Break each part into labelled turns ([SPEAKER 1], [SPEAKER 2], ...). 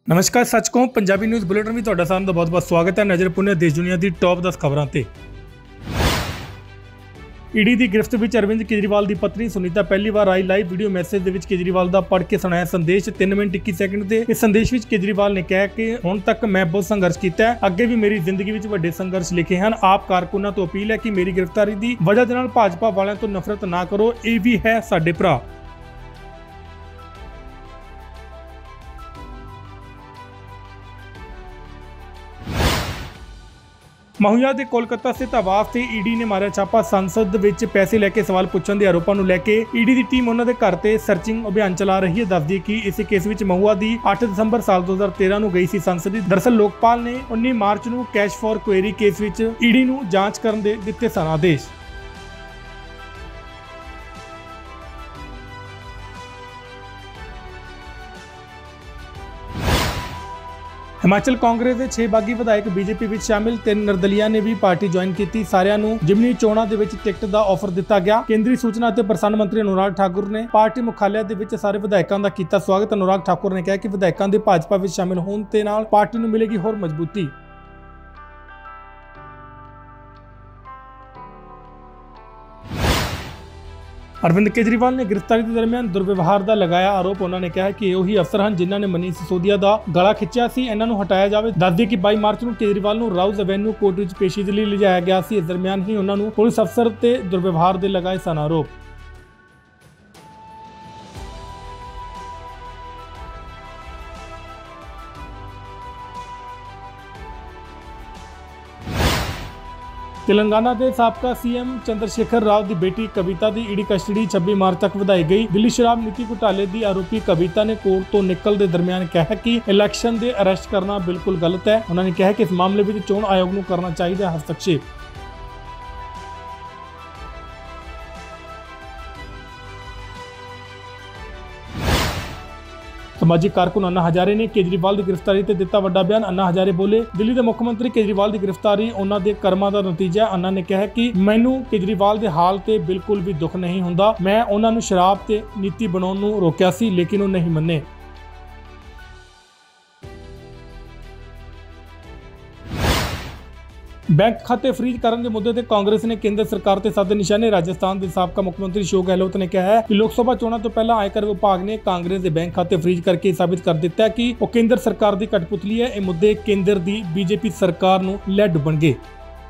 [SPEAKER 1] नमस्कार, सच कहूं Punjabi news bulletin में तुहाडा साਰਿਆਂ ਦਾ बहुत-बहुत स्वागत है। नज़र पुणे देश दुनिया की टॉप 10 खबरों ते। ईडी की गिरफ्त में अरविंद केजरीवाल की पत्नी सुनीता पहली बार आई लाइव वीडियो मैसेज के केजरीवाल का पढ़ के सुनाया संदेश 3 मिनट 21 सेकंड से। इस संदेश में केजरीवाल ने कहा कि हुण तक मैं बहुत संघर्ष किया है, अगे भी मेरी जिंदगी में वड्डे संघर्ष लिखे हैं। आप कारकुनां तो अपील है कि मेरी गिरफ्तारी की वजह के नाल भाजपा वालों तो नफरत ना करो, ये भी है साडे भरा। महुआ के कोलकाता स्थित आवास से ईडी ने मारा छापा। संसद विच पैसे लेके सवाल पूछण के आरोपों को लेके ईडी की टीम उन्होंने घर से सर्चिंग अभियान चला रही है। दस दी कि इस केस में महुआ की 8 दिसंबर साल 2013 को गई सी संसद। दरअसल लोकपाल ने 19 मार्च को कैश फॉर क्वेरी केस में ईडी को जांच करने दे दिते सन आदेश। हिमाचल कांग्रेस के 6 बागी विधायक बीजेपी में शामिल। 3 निर्दलिया ने भी पार्टी ज्वाइन की। सारिਆਂ ਨੂੰ जिमनी चोणों के टिकट का ऑफर दिता गया। केंद्रीय सूचना और प्रसारण मंत्री अनुराग ठाकुर ने पार्टी मुख्यालय के सारे विधायकों का किया स्वागत। अनुराग ठाकुर ने कहा कि विधायकों के भाजपा में शामिल होने के नाल पार्टी को मिलेगी होर मजबूती। अरविंद केजरीवाल ने गिरफ्तारी के दरमियान दुर्व्यवहार का लगाया आरोप। उन्होंने कहा कि वही अफसर हैं जिन्होंने मनीष सिसोदिया का गला खिंचा सी, इन्हों हटाया जाए। दस दी कि 22 मार्च को केजरीवाल को राउज एवेन्यू कोर्ट में पेशी के लिए लिजाया गया। इस दरमियान ही उन्होंने पुलिस अफसर ते दुर्व्यवहार के लगाए सन आरोप। तेलंगाना के साबका सीएम चंद्रशेखर राव की बेटी कविता की ईडी कस्टडी 26 मार्च तक ਵਧਾਈ गई। दिल्ली शराब नीति घोटाले की आरोपी कविता ने कोर्ट तो निकलते दरमियान कहा कि इलैक्शन के अरेस्ट करना बिल्कुल गलत है। उन्होंने कहा कि इस मामले में चोण आयोग को करना चाहिए हस्तक्षेप। समाजिक कारकुन अन्ना हजारे ने केजरीवाल की गिरफ्तारी से दिता वड्डा बयान। अन्ना हजारे बोले, दिल्ली के मुख्यमंत्री केजरीवाल की गिरफ्तारी उन्होंने कर्मां का नतीजा। अन्ना ने कहा कि मैनू केजरीवाल के हाल से बिल्कुल भी दुख नहीं हुंदा। मैं उन्होंने शराब ते नीति बनाने नूं रोकिया सी, लेकिन वो नहीं मन्ने। बैंक खाते फ्रीज करने के मुद्दे ते कांग्रेस ने केंद्र सरकार ते साधे निशाने। राजस्थान के साबका मुख्यमंत्री अशोक गहलोत ने कहा है कि लोकसभा चोणों तो पहला आयकर विभाग ने कांग्रेस के बैंक खाते फ्रीज करके साबित कर दिता है कि वो केंद्र सरकार की कठपुतली है। ये मुद्दे केंद्र की बीजेपी सरकार नूं लैड बन गए।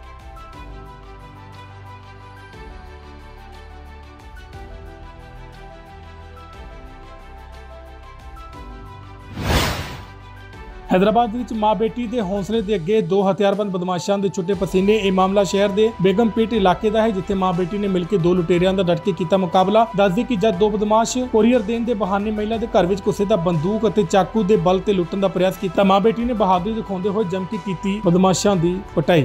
[SPEAKER 1] हैदराबाद में मां बेटी के हौसले के अगे 2 हथियारबंद बदमाशों के छुट्टे पसीने। यह मामला शहर के बेगमपेट इलाके का है, जिथे मां बेटी ने मिलकर 2 लुटेरिया का डट के किया मुकाबला। दस दी कि जब 2 बदमाश कोरियर देने के बहाने महिला के घर में घुसे तो बंदूक और चाकू के बल से लुटन का प्रयास किया। मां बेटी ने बहादुरी दिखाते हुए जम के की बदमाशों की पिटाई।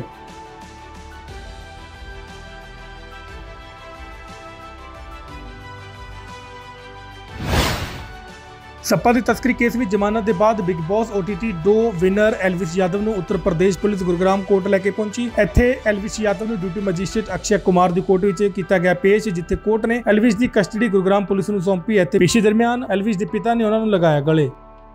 [SPEAKER 1] सप्पा की तस्करी केस में जमानत के बाद Bigg Boss OTT 2 winner Elvish Yadav को उत्तर प्रदेश पुलिस गुरुग्राम कोर्ट लैके पहुंची। इत्थे एलविश यादव ने ड्यूटी मजिस्ट्रेट अक्षय कुमार की कोर्ट में किया गया पेश, जिथे कोर्ट ने एलविश की कस्टडी गुरुग्राम पुलिस को सौंपी। इत्थे पेशी दरमियान एलविश के पिता ने उन्होंने लगाया गले।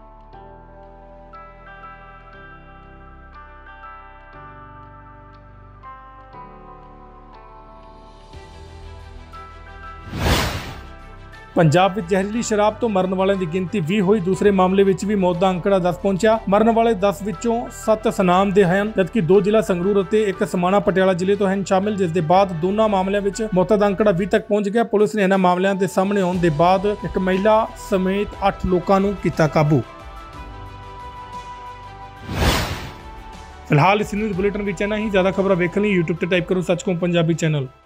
[SPEAKER 1] पंजाब में जहरीली शराब तो मरण वालों की गिनती 20 हुई। दूसरे मामले में भी मौत का अंकड़ा 10 पहुंचा। मरण वाले 10 विचों 7 सनाम के हैं, जबकि 2 जिला संगरूर और 1 समाणा पटियाला जिले तो हैं शामिल। जिसके बाद दोनों मामलों में मौत का अंकड़ा 20 तक पहुंच गया। पुलिस ने इन्होंने मामलों के सामने आने के बाद एक महिला समेत 8 लोगों को किया काबू। फिलहाल इस न्यूज़ बुलेटिन में इतना ही। ज्यादा खबर देखने यूट्यूब पर टाइप करो सच कहूं पंजाबी चैनल।